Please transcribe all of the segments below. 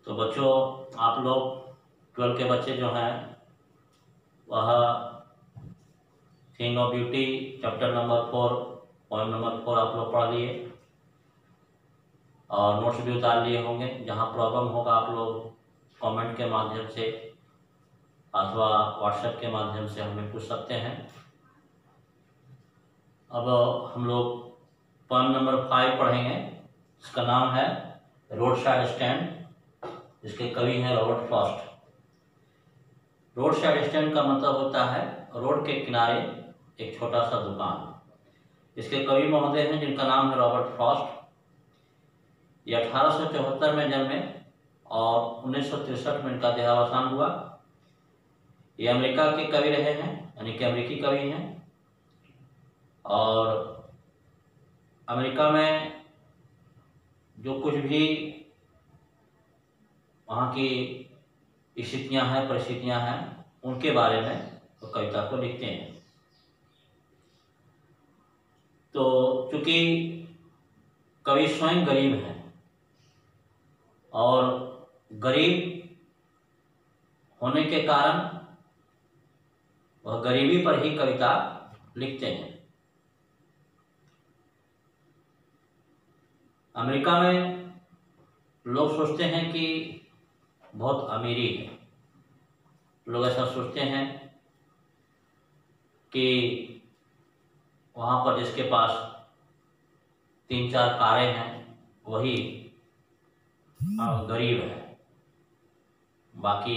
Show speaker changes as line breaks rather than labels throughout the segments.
तो बच्चों, आप लोग 12 के बच्चे जो हैं वह thing of beauty chapter number 4 point number 4 आप लोग पढ़ लिए और नोट्स भी उतार लिए होंगे। जहाँ प्रॉब्लम होगा आप लोग कमेंट के माध्यम से अथवा व्हाट्सएप के माध्यम से हमें पूछ सकते हैं। अब हम लोग पॉइंट नंबर 5 पढ़ेंगे। इसका नाम है रोड साइड स्टैंड। इसके कवि हैं Robert Frost. Road side stand का मतलब होता है रोड के किनारे एक छोटा सा दुकान। इसके कवि महोदय हैं जिनका नाम है रॉबर्ट फ्रॉस्ट। ये 1874 में जन्मे और 1963 में इनका देहावसान हुआ। ये अमेरिका के कवि रहे हैं, यानी कि अमेरिकी कवि हैं। और अमेरिका में जो कुछ भी वहाँ की स्थितियाँ हैं, परिस्थितियाँ हैं, उनके बारे में वो कविता को लिखते हैं। तो चूंकि कवि स्वयं गरीब हैं और गरीब होने के कारण वह गरीबी पर ही कविता लिखते हैं। अमेरिका में लोग सोचते हैं कि बहुत अमीरी है। लोग ऐसा सोचते हैं कि वहाँ पर जिसके पास 3-4 कारें हैं वही गरीब है, बाकी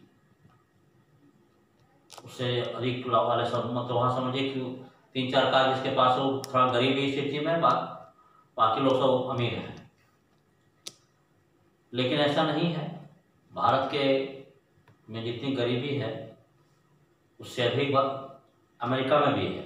उससे अधिक वाले सब मतलब वहाँ समझिए कि 3-4 कार जिसके पास हो थोड़ा गरीबी स्थिति में, बाकी लोग सब अमीर हैं। लेकिन ऐसा नहीं है। भारत के में जितनी गरीबी है उससे अधिक अमेरिका में भी है।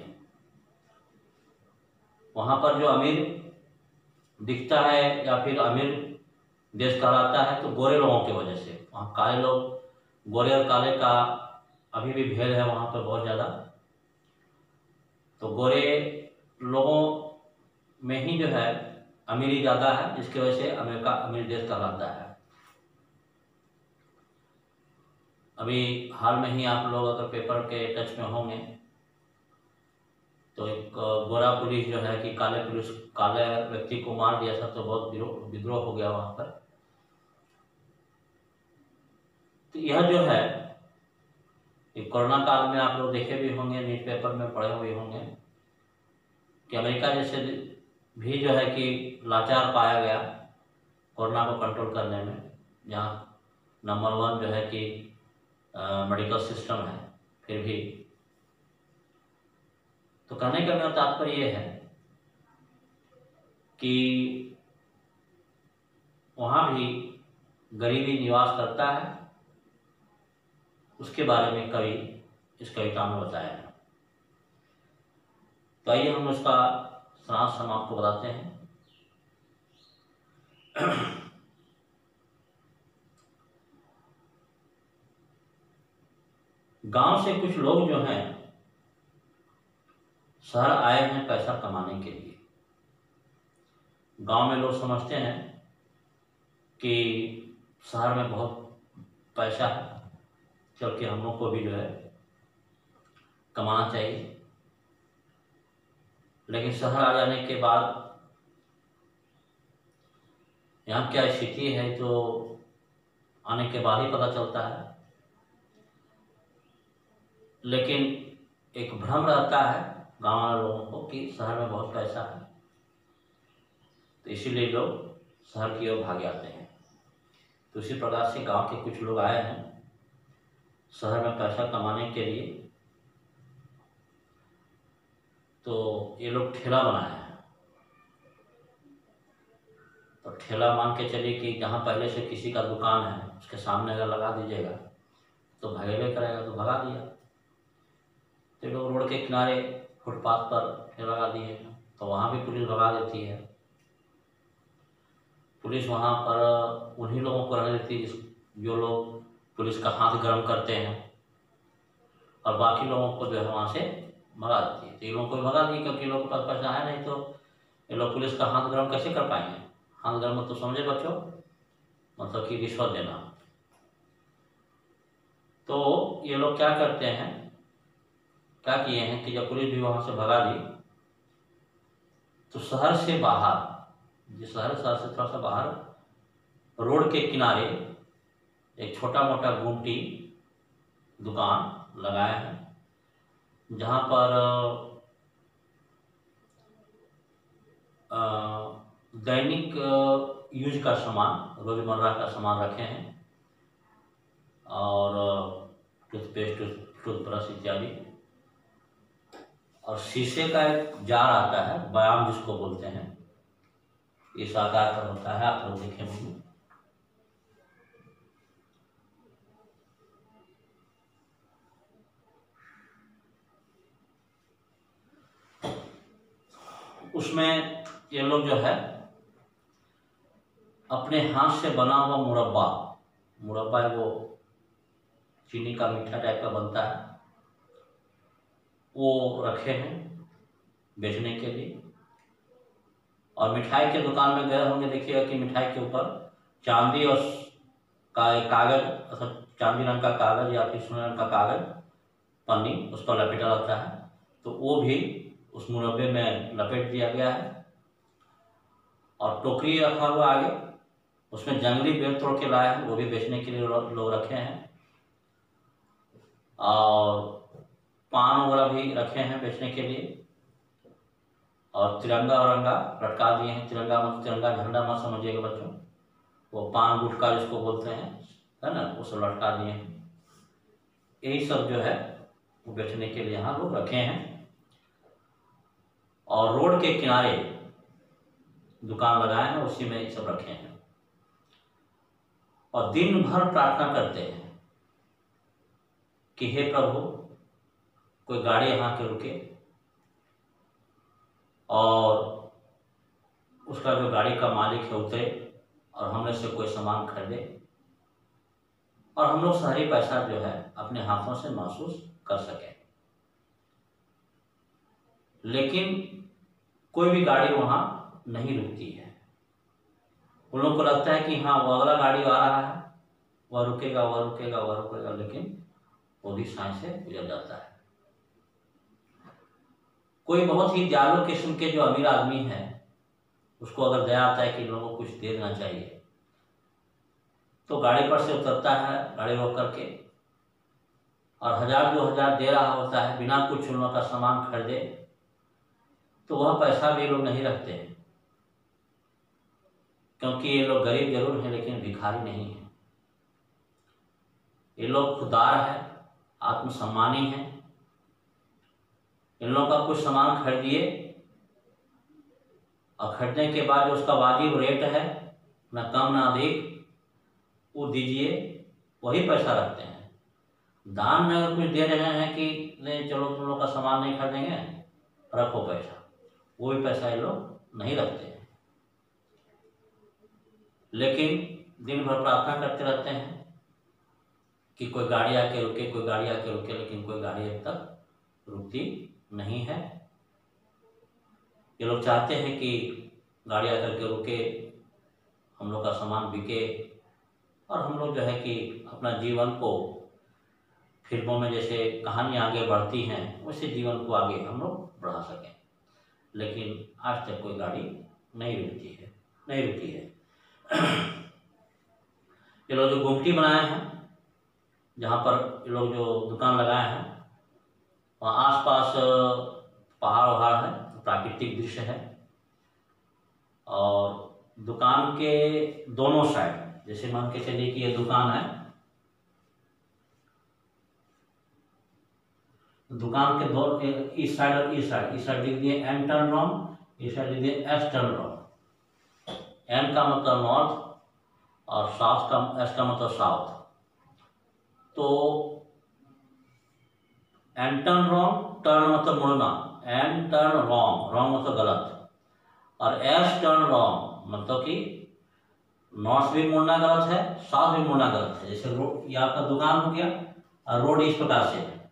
वहाँ पर जो अमीर दिखता है या फिर अमीर देश कहलाता है तो गोरे लोगों की वजह से। वहाँ काले लोग, गोरे और काले का अभी भी भेद है वहाँ पर बहुत ज़्यादा। तो गोरे लोगों में ही जो है अमीरी ज़्यादा है, जिसकी वजह से अमेरिका अमीर देश कहलाता है। अभी हाल में ही आप लोग अगर पेपर के टच में होंगे तो एक गोरा पुलिस जो है कि काले व्यक्ति को मार दिया था, तो बहुत विद्रोह हो गया वहाँ पर। तो यह जो है कोरोना काल में आप लोग देखे भी होंगे, न्यूज़ पेपर में पढ़े हुए होंगे कि अमेरिका जैसे भी जो है कि लाचार पाया गया कोरोना को कंट्रोल करने में, जहाँ नंबर 1 जो है कि मेडिकल सिस्टम है, फिर भी। तो कहने का मेरा तात्पर्य यह है कि वहाँ भी गरीबी निवास करता है। उसके बारे में कवि इस कविता में बताया है। तो आइए हम उसका सारांश हम आपको बताते हैं। गांव से कुछ लोग जो हैं शहर आए हैं पैसा कमाने के लिए। गांव में लोग समझते हैं कि शहर में बहुत पैसा है, चल के हम लोग को भी जो है कमाना चाहिए। लेकिन शहर आ जाने के बाद यहाँ क्या स्थिति है तो आने के बाद ही पता चलता है। लेकिन एक भ्रम रहता है गाँव वाले लोगों को कि शहर में बहुत पैसा है, तो इसीलिए लोग शहर की ओर भाग जाते हैं। तो इसी प्रकार से गांव के कुछ लोग आए हैं शहर में पैसा कमाने के लिए। तो ये लोग ठेला बनाए हैं। तो ठेला मान के चलिए कि जहाँ पहले से किसी का दुकान है उसके सामने अगर लगा दीजिएगा तो भगेबे करेगा, तो भगा दिया। तो लोग रोड के किनारे फुटपाथ पर ठेला लगा दिए, तो वहाँ भी पुलिस भगा देती है। पुलिस वहाँ पर उन्हीं लोगों को रहने देती है जो लोग पुलिस का हाथ गर्म करते हैं, और बाकी लोगों को जो है वहाँ से भगा देती है। तो ये लोगों को भगा दी क्योंकि लोगों के पास पैसा है नहीं, तो ये लोग पुलिस का हाथ गर्म कैसे कर पाएंगे। हाथ गर्म तो समझे बच्चों, मतलब कि रिश्वत देना। तो ये लोग क्या करते हैं, क्या किए हैं कि जब पुलिस भी वहाँ से भगा दी तो शहर से बाहर, जिस शहर से थोड़ा सा बाहर रोड के किनारे एक छोटा मोटा गुमटी दुकान लगाया है, जहाँ पर दैनिक यूज का सामान, रोजमर्रा का सामान रखे हैं, और टूथपेस्ट, टूथब्रश इत्यादि, और शीशे का एक जार आता है, बयाम जिसको बोलते हैं, इस आकार का होता है, आप लोग देखें होंगे। उसमें ये लोग जो है अपने हाथ से बना हुआ मुरब्बा है, वो चीनी का मीठा टाइप का बनता है, वो रखे हैं बेचने के लिए। और मिठाई के दुकान में गए होंगे, देखिएगा कि मिठाई के ऊपर चांदी और का एक कागज, अथवा चांदी रंग का कागज या फिर सोने रंग का कागज पन्नी उस पर लपेटा रहता है, तो वो भी उस मुरब्बे में लपेट दिया गया है। और टोकरी रखा हुआ आगे, उसमें जंगली बेर तोड़ के लाए हैं, वो भी बेचने के लिए लोग रखे हैं। और पान वगैरह भी रखे हैं बेचने के लिए। और तिरंगा औरंगा लटका दिए हैं, तिरंगा मत, तिरंगा झंडा मत समझिएगा बच्चों, वो पान गुटखा जिसको बोलते हैं, है ना, वो सब लटका दिए हैं। यही सब जो है वो बेचने के लिए यहाँ लोग रखे हैं। और रोड के किनारे दुकान लगाए हैं, उसी में ये सब रखे हैं। और दिन भर प्रार्थना करते हैं कि हे प्रभु, कोई गाड़ी यहाँ के रुके और उसका जो गाड़ी का मालिक है उतरे और हमने से कोई सामान खरीदे, और हम लोग सारी पैसा जो है अपने हाथों से महसूस कर सकें। लेकिन कोई भी गाड़ी वहाँ नहीं रुकती है। उन लोगों को लगता है कि हाँ वो अगला गाड़ी आ रहा है, वह रुकेगा, वह रुकेगा, वह रुकेगा, लेकिन वो भी साइंस से गुजर जाता है। कोई बहुत ही दयालु किस्म के जो अमीर आदमी है, उसको अगर दया आता है कि लोगों को कुछ दे देना चाहिए, तो गाड़ी पर से उतरता है गाड़ी रोक करके, और 1000-2000 दे रहा होता है बिना कुछ उन लोगों का सामान खरीदे, तो वह पैसा भी लोग नहीं रखते हैं, क्योंकि ये लोग गरीब जरूर हैं लेकिन भिखारी नहीं हैं। ये लोग खुदार है, आत्मसम्मानी हैं। इन लोगों का कुछ सामान खरीदिए और खरीदने के बाद जो उसका वाजिब रेट है, न कम न अधिक, वो दीजिए, वही पैसा रखते हैं। दान में अगर कुछ दे रहे हैं कि नहीं चलो तुम लोग का सामान नहीं खरीदेंगे, रखो पैसा, वो भी पैसा ये लोग नहीं रखते हैं। लेकिन दिन भर प्रार्थना करते रहते हैं कि कोई गाड़ी आके रुके, कोई गाड़ी आके रुके, लेकिन कोई गाड़ी अब तक रुकती नहीं है। ये लोग चाहते हैं कि गाड़ी आकर के रुके, हम लोग का सामान बिके, और हम लोग जो है कि अपना जीवन को फिल्मों में जैसे कहानियाँ आगे बढ़ती हैं वैसे जीवन को आगे हम लोग बढ़ा सकें। लेकिन आज तक कोई गाड़ी नहीं रुकती है, नहीं रुकी है। ये लोग जो गुमटी बनाए हैं, जहाँ पर ये लोग जो दुकान लगाए हैं, वहाँ आसपास पहाड़ वहाड़ है, प्राकृतिक दृश्य है। और दुकान के दोनों साइड, जैसे मान के चलिए कि ये दुकान है, दुकान के दो, इस साइड और इस साइड लिख दिए एन टर्न रॉन्ग, इस साइड लिख दिए एस टर्न रॉन्ग। एन का मतलब नॉर्थ और साउथ का, एस का मतलब साउथ। तो एन टर्न रॉन्ग, टर्न मतलब मुड़ना, एन टर्न रॉन्ग, रॉन्ग मतलब गलत, और एस टर्न रॉन्ग मतलब कि नॉर्थ भी मुड़ना गलत है, साउथ भी मुड़ना गलत है। जैसे रोड, ये आपका दुकान हो गया और रोड इस प्रकार से है,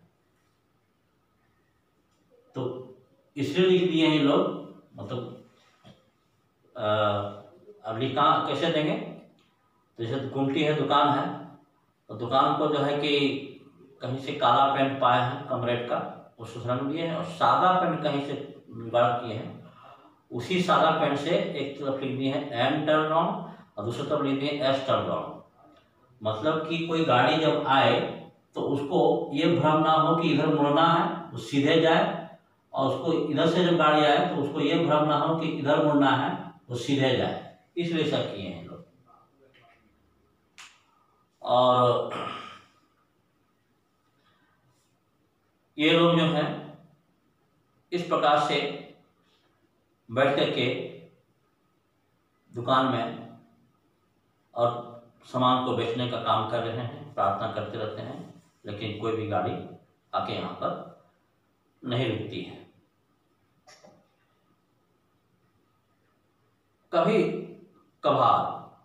तो इसलिए लिख दिए हैं लोग, मतलब अब लिखा कैसे देंगे, तो जैसे गुमटी है, दुकान है, तो दुकान को जो है कि कहीं से काला पेंट पाए हैं कम रेट का, उसको रंग दिए हैं, और सादा पेंट कहीं से जुगाड़ किए हैं, उसी सादा पेंट से एक तरफ लिख दिए हैं एम टर्न राउंड और दूसरी तरफ लिख दिए एस टर्न राउंड। मतलब कि कोई गाड़ी जब आए तो उसको ये भ्रम ना हो कि इधर मुड़ना है, वो सीधे जाए, और उसको इधर से जब गाड़ी आए तो उसको ये भ्रम ना हो कि इधर मुड़ना है, वो सीधे जाए, इसलिए ऐसा किए हैं लोग। और ये लोग जो हैं इस प्रकार से बैठ करके दुकान में और सामान को बेचने का काम कर रहे हैं, प्रार्थना करते रहते हैं, लेकिन कोई भी गाड़ी आके यहाँ पर नहीं रुकती है। कभी कभार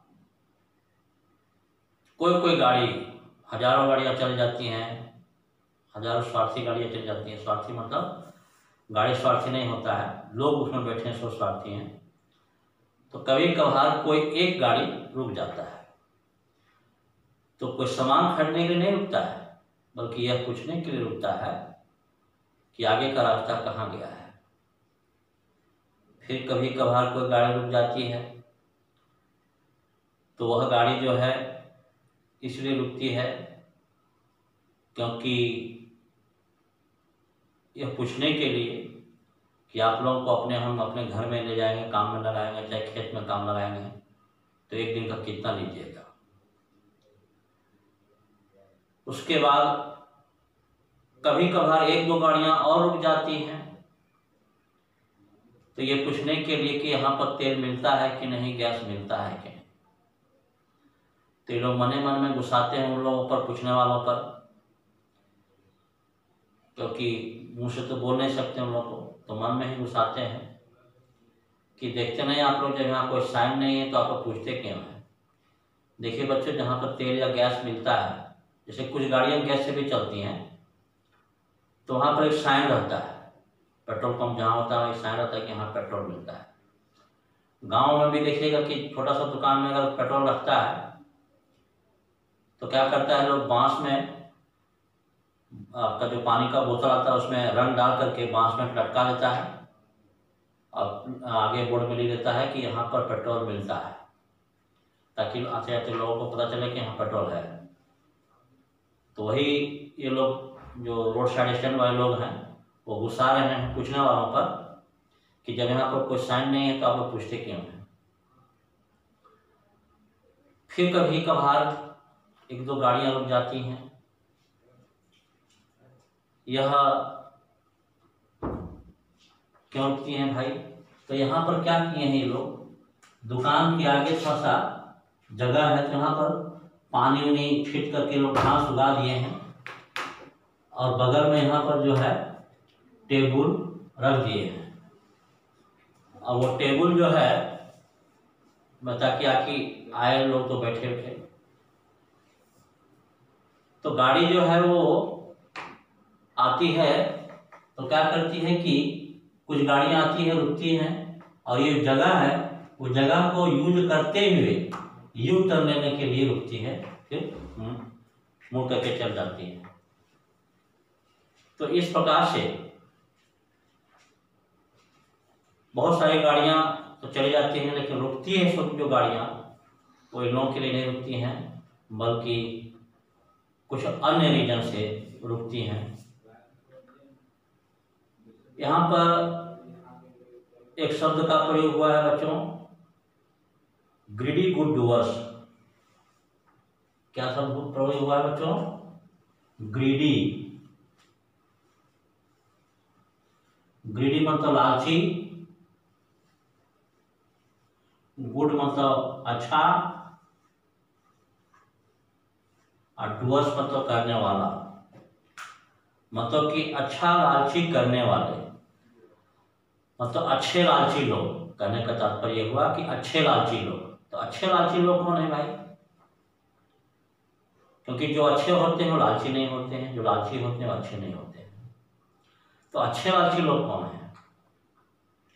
कोई गाड़ी, हजारों गाड़ियाँ चल जाती हैं, हजारों स्वार्थी गाड़ियाँ चल जाती हैं। स्वार्थी मतलब गाड़ी स्वार्थी नहीं होता है, लोग उसमें बैठे हैं सो स्वार्थी हैं। तो कभी कभार कोई एक गाड़ी रुक जाता है, तो कोई सामान खरीदने के लिए नहीं रुकता है, बल्कि यह पूछने के लिए रुकता है कि आगे का रास्ता कहाँ गया है। फिर कभी कभार कोई गाड़ी रुक जाती है, तो वह गाड़ी जो है इसलिए रुकती है क्योंकि यह पूछने के लिए कि आप लोगों को हम अपने घर में ले जाएंगे, काम में लगाएंगे, चाहे खेत में काम लगाएंगे, तो एक दिन का कितना लीजिएगा। उसके बाद कभी कभार एक दो गाड़ियां और रुक जाती हैं, तो ये पूछने के लिए कि यहाँ पर तेल मिलता है कि नहीं, गैस मिलता है कि नहीं। तो ये लोग मने मन में गुस्साते हैं उन लोगों पर, पूछने वालों पर, क्योंकि मुंह से तो बोल नहीं सकते उन लोगों को, तो मन में ही गुस्साते हैं कि देखते नहीं आप लोग, जब यहाँ कोई साइन नहीं है तो आप लोग पूछते क्यों हैं। देखिए बच्चों, जहाँ पर तेल या गैस मिलता है, जैसे कुछ गाड़ियाँ गैस से भी चलती हैं, तो वहाँ पर एक साइन रहता है, पेट्रोल पंप जहाँ होता है एक साइन रहता है कि यहाँ पेट्रोल मिलता है। गांव में भी देखिएगा कि छोटा सा दुकान में अगर पेट्रोल रखता है तो क्या करता है, लोग बांस में आपका जो पानी का बोतल आता है उसमें रंग डाल करके बांस में लटका देता है और आगे बोर्ड में लिख देता है कि यहाँ पर पेट्रोल मिलता है, ताकि आते आते लोगों को पता चले कि यहाँ पेट्रोल है। तो वही ये लोग जो रोड साइड स्टैंड वाले लोग हैं वो गुस्सा रहे हैं पूछने वालों पर कि जब यहाँ पर कोई साइन नहीं है तो आप लोग पूछते क्यों हैं। फिर कभी कभार एक दो गाड़ियाँ रुक जाती हैं। यह क्यों रुकती हैं भाई? तो यहाँ पर क्या किए हैं ये लोग, दुकान के आगे थोड़ा सा जगह है, तो यहाँ पर पानी उनी छीट करके लोग घास उगा दिए हैं, और बगल में यहाँ पर जो है टेबुल रख दिए हैं। और वो टेबुल जो है ताकि आके आए लोग तो बैठे उठे। तो गाड़ी जो है वो आती है तो क्या करती है कि कुछ गाड़ियाँ आती है, रुकती हैं, और ये जगह है वो जगह को यूज करते हुए यू टर्न लेने के लिए रुकती है, फिर मुड़ करके चल जाती है। तो इस प्रकार से बहुत सारी गाड़ियां तो चली जाती हैं, लेकिन रुकती है सब जो गाड़ियां वो इन लोगों के लिए नहीं रुकती हैं, बल्कि कुछ अन्य रीजन से रुकती हैं। यहाँ पर एक शब्द का प्रयोग हुआ है बच्चों, ग्रीडी गुड डूअर्स। क्या शब्द प्रयोग हुआ है बच्चों? ग्रीडी। ग्रीडी मतलब लालची, गुड मतलब अच्छा, और डूअर्स मतलब करने वाला, मतलब कि अच्छा लालची करने वाले, मतलब अच्छे लालची लोग। कहने का तात्पर्य हुआ कि अच्छे लालची लोग। तो अच्छे लालची लोग कौन है भाई? क्योंकि जो अच्छे होते हैं वो लालची नहीं होते हैं, जो लालची होते हैं वो अच्छे नहीं होते हैं। तो अच्छे लालची लोग कौन है?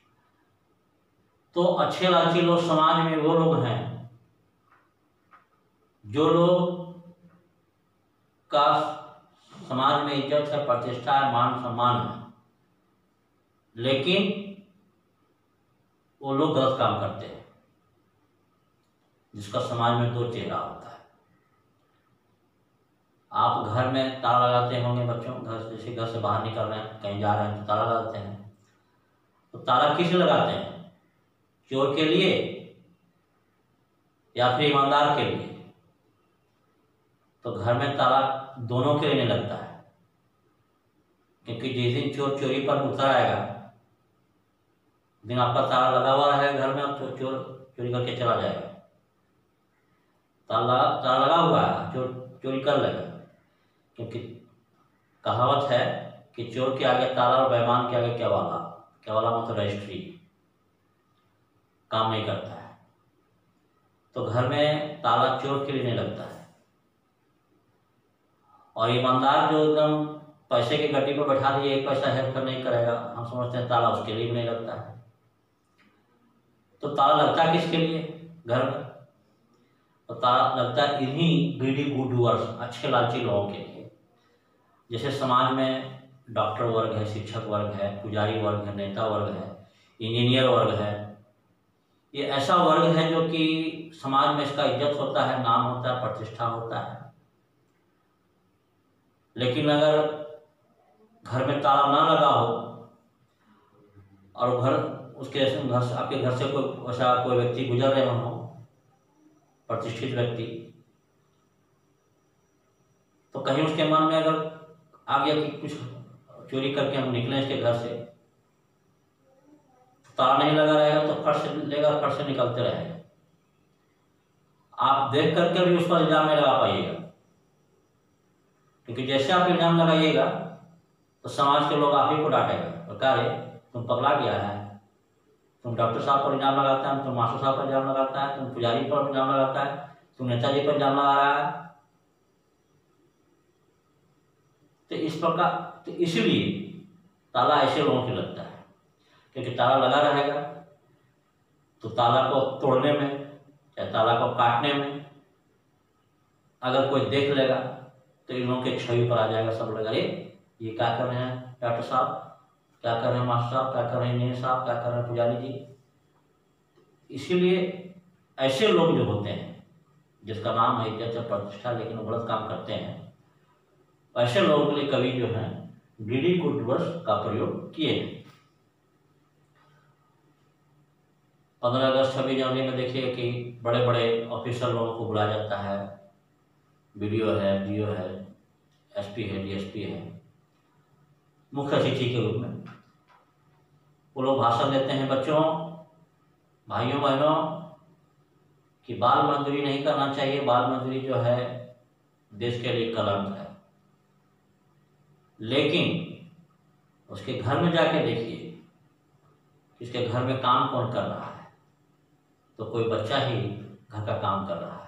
तो अच्छे लालची लोग समाज में वो लोग हैं जो लोग का समाज में इज्जत है, प्रतिष्ठा है, मान सम्मान है, लेकिन वो लोग गलत काम करते हैं, जिसका समाज में दो चेहरा होता है। आप घर में ताला लगाते होंगे बच्चों, घर जैसे घर से बाहर निकल रहे हैं, कहीं जा रहे हैं तो ताला लगाते हैं। तो ताला किस लिए लगाते हैं? चोर के लिए या फिर ईमानदार के लिए? तो घर में ताला दोनों के लिए नहीं लगता है, क्योंकि जिस दिन चोर चोरी पर उतर आएगा, दिन आपका ताला लगा हुआ है घर में, तो चोर चोरी करके चला जाएगा। ताला लगा हुआ है, चोर चोरी कर लेगा, क्योंकि कहावत है कि चोर के आगे ताला और बेईमान के आगे क्या वाला मतलब रजिस्ट्री काम नहीं करता है। तो घर में ताला चोर के लिए नहीं लगता है। और ईमानदार जो एकदम पैसे की गड्डी पर बैठा दिए, एक पैसा हेल्प नहीं करेगा, हम समझते हैं ताला उसके लिए भी नहीं लगता है। तो ताला लगता है किसके लिए घर में? तो ताला लगता है इन्हीं ग्रीडी गुड डूअर्स, अच्छे लालची लोगों के लिए। जैसे समाज में डॉक्टर वर्ग है, शिक्षक वर्ग है, पुजारी वर्ग है, नेता वर्ग है, इंजीनियर वर्ग है। ये ऐसा वर्ग है जो कि समाज में इसका इज्जत होता है, नाम होता है, प्रतिष्ठा होता है। लेकिन अगर घर में ताला ना लगा हो और आपके घर से कोई व्यक्ति गुजर रहे हो, प्रतिष्ठित व्यक्ति, तो कहीं उसके मन में अगर आ गया कि कुछ चोरी करके हम निकले इसके घर से, ताला नहीं लगा रहेगा तो फट से लेगा, फट से निकलते रहेगा। आप देख करके भी उस पर इल्जाम नहीं लगा पाइएगा, क्योंकि जैसे आप इल्जाम लगाइएगा तो समाज के लोग आप ही को डांटेगा, प्रकार तुम पगला गया है, तुम डॉक्टर साहब पर इल्जाम लगाता है, तुम मास्टर साहब पर इल्जाम लगाता है, तुम पुजारी पर इल्जाम लगाता है, तुम नेताजी पर इल्जाम लगा रहा है। तो इस प्रकार, तो इसीलिए ताला ऐसे लोगों को लगता है, क्योंकि ताला लगा रहेगा तो ताला को तोड़ने में, चाहे ताला को काटने में अगर कोई देख लेगा तो इन लोगों के छवि पर आ जाएगा। सब लोग, अरे ये क्या कर रहे हैं डॉक्टर साहब, क्या कर रहे हैं मास्टर साहब, क्या कर रहे हैं इंजीनियर साहब, क्या कर रहे हैं पुजारी जी। इसीलिए ऐसे लोग जो होते हैं, जिसका नाम है इज्जत प्रतिष्ठा, लेकिन वो गलत काम करते हैं, ऐसे लोगों के लिए कवि जो है ग्रीडी गुड डूअर्स का प्रयोग किए हैं। 15 अगस्त 26 जनवरी में देखिए कि बड़े बड़े ऑफिसर लोगों को बुलाया जाता है, बीडीओ है, डीओ है, एसपी है, डीएसपी है, मुख्य अतिथि के रूप में वो लोग भाषण देते हैं। बच्चों, भाइयों बहनों, कि बाल मजदूरी नहीं करना चाहिए। बाल मजदूरी जो है देश के लिए कलंक है। लेकिन उसके घर में जाके देखिए इसके घर में काम कौन कर रहा है, तो कोई बच्चा ही घर का काम कर रहा है।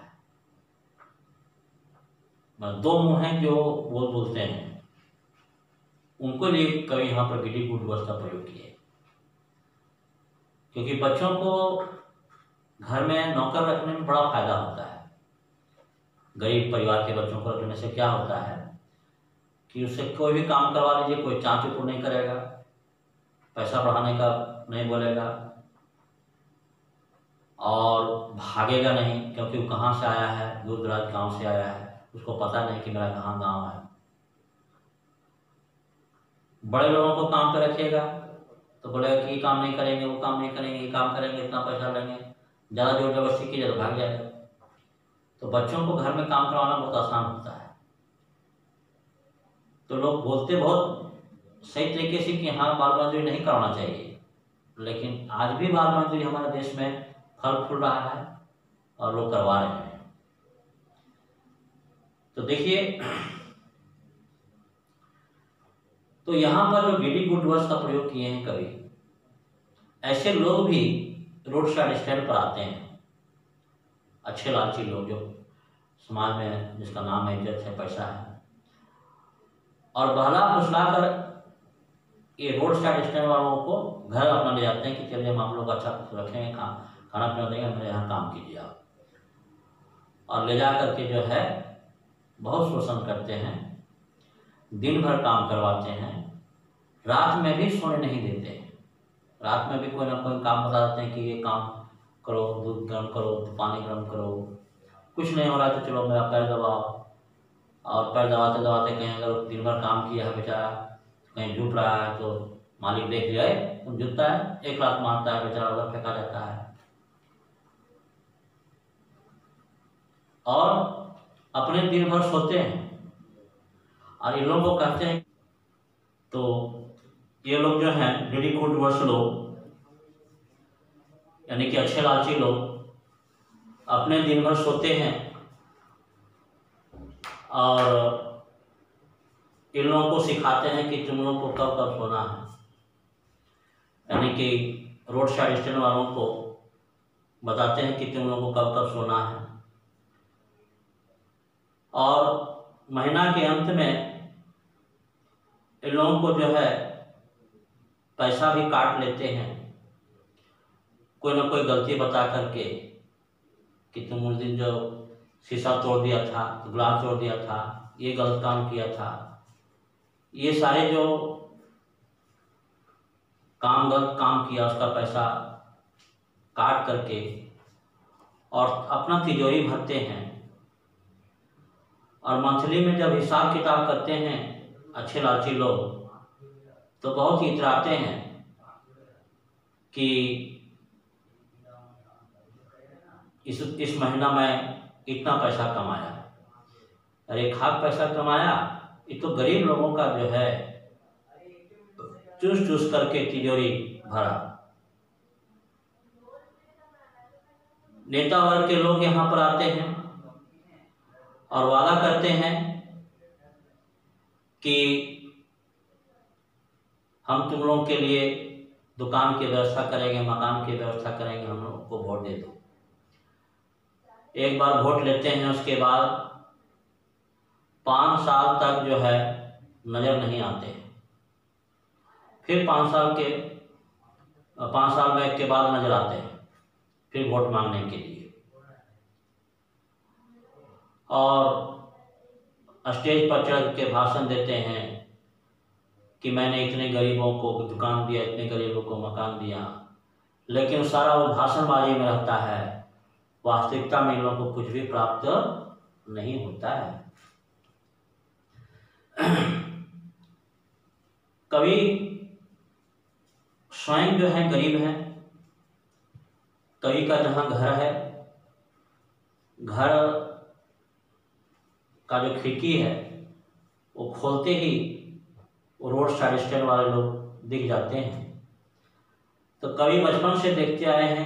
दो मुंह हैं जो बोलते हैं, उनको लिए कवि यहाँ पर ग्रीडी गुड डूअर्स का प्रयोग किए, क्योंकि बच्चों को घर में नौकर रखने में बड़ा फायदा होता है। गरीब परिवार के बच्चों को रखने से क्या होता है कि उससे कोई भी काम करवा लीजिए, कोई चाँच चुप नहीं करेगा, पैसा बढ़ाने का नहीं बोलेगा और भागेगा नहीं, क्योंकि वो कहाँ से आया है, दूर दराज गाँव से आया है, उसको पता नहीं कि मेरा कहाँ गाँव है। बड़े लोगों को काम पे रखिएगा तो बोलेगा कि ये काम नहीं करेंगे, वो काम नहीं करेंगे, ये काम करेंगे, इतना पैसा लेंगे, ज़्यादा जोर जबरदस्ती कीजिए तो भाग जाएगा। तो बच्चों को घर में काम करवाना बहुत आसान होता है। तो लोग बोलते बहुत सही तरीके से कि हाँ बाल मजदूरी नहीं करवाना चाहिए, लेकिन आज भी बाल मजदूरी हमारे देश में फल फूल रहा है और लोग करवा रहे हैं। तो देखिए, तो यहाँ पर जो ग्रीडी गुड डूअर्स का प्रयोग किए हैं कवि, ऐसे लोग भी रोड साइड स्टैंड पर आते हैं, अच्छे लालची लोग जो समाज में जिसका नाम है, इज्जत है, पैसा है, और बहला फुसला कर ये रोड साइड स्टैंड वालों को घर अपना ले जाते हैं कि चलिए हम आप लोग अच्छा रखेंगे, खाना पीना देंगे, मेरे यहाँ काम कीजिए आप। और ले जा करके जो है बहुत शोषण करते हैं, दिन भर काम करवाते हैं, रात में भी सोने नहीं देते हैं। रात में भी कोई ना कोई काम बता देते हैं कि ये काम करो, दूध गर्म करो, पानी गर्म करो, कुछ नहीं हो रहा तो चलो मेरा पैर दबाओ, और पैर दबाते दबाते कहीं अगर दिन भर काम किया है बेचारा, कहीं झुक रहा है तो मालिक देख लिया तुम झुकता है, एक लात मारता है, बेचारा उधर फेंका जाता है। और अपने दिन भर सोते हैं। और इन लोगों को कहते हैं, तो ये लोग जो हैं वेरी गुड वर्ष लोग, यानी कि अच्छे लालची लोग, अपने दिन भर सोते हैं और इन लोगों को सिखाते हैं कि तुम लोगों को कब कब सोना है। यानी कि रोड साइड स्टैंड वालों को बताते हैं कि तुम लोगों को कब कब सोना है। और महीना के अंत में इन लोगों को जो है पैसा भी काट लेते हैं, कोई ना कोई गलती बता करके कि तुम उस दिन जो शीशा तोड़ दिया था, ग्लास तोड़ दिया था, ये गलत काम किया था। ये सारे जो गलत काम किया उसका पैसा काट करके और अपना तिजोरी भरते हैं। और मंथली में जब हिसाब किताब करते हैं अच्छे लालची लोग, तो बहुत ही इतराते हैं कि इस महीना में इतना पैसा कमाया। अरे खाक पैसा कमाया, ये तो गरीब लोगों का जो है चूस चूस करके तिजोरी भरा। नेता वर्ग के लोग यहाँ पर आते हैं और वादा करते हैं कि हम तुम लोगों के लिए दुकान की व्यवस्था करेंगे, मकान की व्यवस्था करेंगे, हम लोग को वोट दे दो। एक बार वोट लेते हैं, उसके बाद 5 साल तक जो है नजर नहीं आते हैं। फिर 5 साल में के बाद नजर आते हैं, फिर वोट मांगने के लिए। और स्टेज पर चढ़ के भाषण देते हैं कि मैंने इतने गरीबों को दुकान दिया, इतने गरीबों को मकान दिया। लेकिन सारा वो भाषणबाजी में रहता है, वास्तविकता में इन लोगों को कुछ भी प्राप्त नहीं होता है। कभी स्वयं जो है गरीब है, कभी का जहाँ घर है, घर का जो खिड़की है वो खोलते ही वो रोड साइड स्टैंड वाले लोग दिख जाते हैं। तो कभी बचपन से देखते आए हैं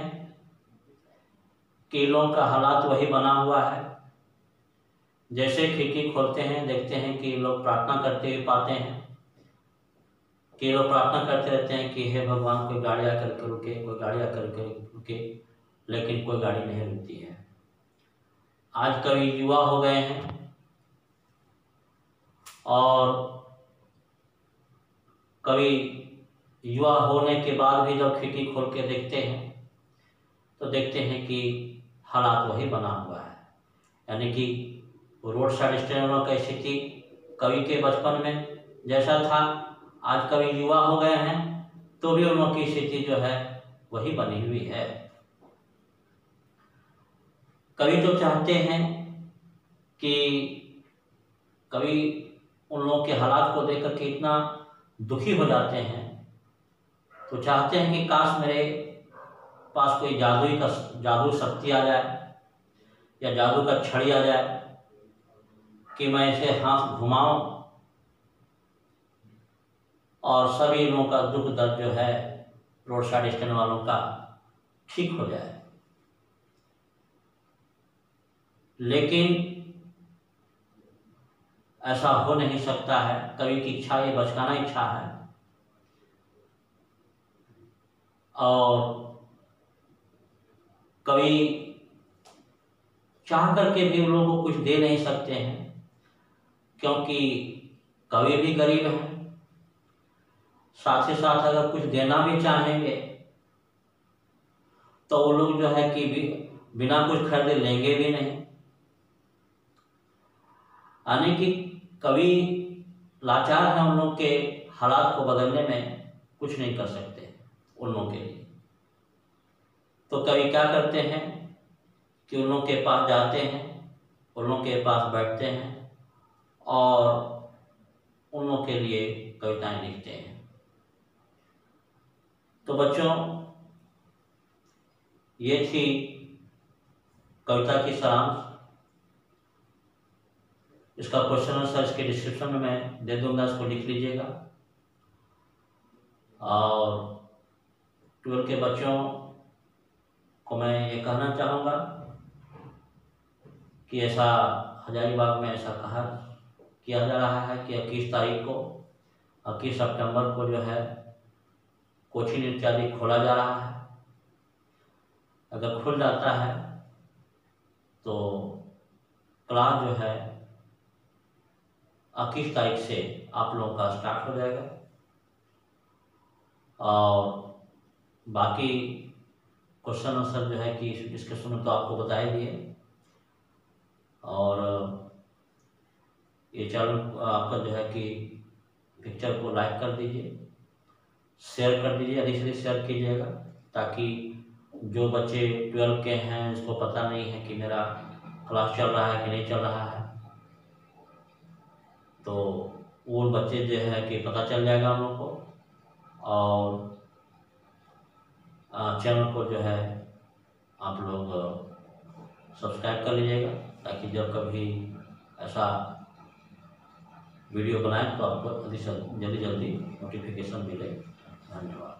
कि लोगों का हालात वही बना हुआ है। जैसे खिड़की खोलते हैं देखते हैं कि लोग प्रार्थना करते हुए पाते हैं कि लोग प्रार्थना करते रहते हैं कि हे भगवान कोई गाड़ी आकर के रुके, कोई गाड़ी आकर के रुके, लेकिन कोई गाड़ी नहीं रुकती है। आज कभी युवा हो गए हैं और कभी युवा होने के बाद भी जब खिड़की खोल के देखते हैं तो देखते हैं कि हालात वही बना हुआ है। यानी कि रोड साइड स्टैंडों की स्थिति कवि के बचपन में जैसा था, आज कभी युवा हो गए हैं तो भी उन लोगों की स्थिति जो है वही बनी हुई है। कभी तो चाहते हैं कि कभी उन लोगों के हालात को देखकर के इतना दुखी हो जाते हैं तो चाहते हैं कि काश मेरे पास कोई जादू शक्ति आ जाए या जादू का छड़ी आ जाए कि मैं इसे हाथ घुमाऊं और सभी लोगों का दुख दर्द जो है रोड साइड स्टैंड वालों का ठीक हो जाए। लेकिन ऐसा हो नहीं सकता है। कवि की इच्छा ये बचकाना इच्छा है और कवि चाह करके भी उन लोगों को कुछ दे नहीं सकते हैं, क्योंकि कवि भी गरीब है। साथ ही साथ अगर कुछ देना भी चाहेंगे तो वो लोग जो है कि बिना कुछ खरीदे लेंगे भी नहीं। यानी कि कवि लाचार हैं, उन लोग के हालात को बदलने में कुछ नहीं कर सकते उन लोगों के लिए। तो कवि क्या करते हैं कि उन लोग के पास जाते हैं, उन लोग के पास बैठते हैं और उन लोग के लिए कविताएं लिखते हैं। तो बच्चों, ये थी कविता की सारांश। इसका क्वेश्चन आंसर इसके डिस्क्रिप्शन में मैं दे दूंगा, इसको लिख लीजिएगा। और 12 के बच्चों को मैं ये कहना चाहूँगा कि ऐसा हजारीबाग में ऐसा कहा किया जा रहा है कि 21 तारीख को, 21 सितंबर को जो है कोचिंग इत्यादि खोला जा रहा है। अगर खुल जाता है तो क्लास जो है 21 तारीख से आप लोगों का स्टार्ट हो जाएगा। और बाकी क्वेश्चन आंसर जो है कि डिस्कशन में तो आपको बता ही दिए। और ये चैनल आपका जो है कि पिक्चर को लाइक कर दीजिए, शेयर कर दीजिए, अधिक से अधिक शेयर कीजिएगा, ताकि जो बच्चे 12 के हैं जिसको पता नहीं है कि मेरा क्लास चल रहा है कि नहीं चल रहा है, तो वो बच्चे जो है कि पता चल जाएगा हम लोग को। और चैनल को जो है आप लोग सब्सक्राइब कर लीजिएगा, ताकि जब कभी ऐसा वीडियो बनाएं तो आपको जल्दी जल्दी नोटिफिकेशन मिले। धन्यवाद।